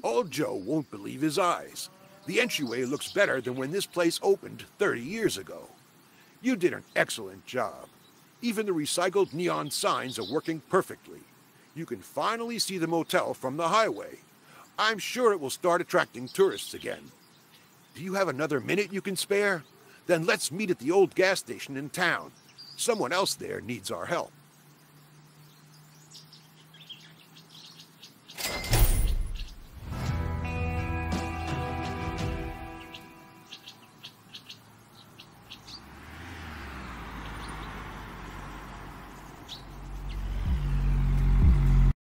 Old Joe won't believe his eyes. The entryway looks better than when this place opened 30 years ago. You did an excellent job. Even the recycled neon signs are working perfectly. You can finally see the motel from the highway. I'm sure it will start attracting tourists again. Do you have another minute you can spare? Then let's meet at the old gas station in town. Someone else there needs our help.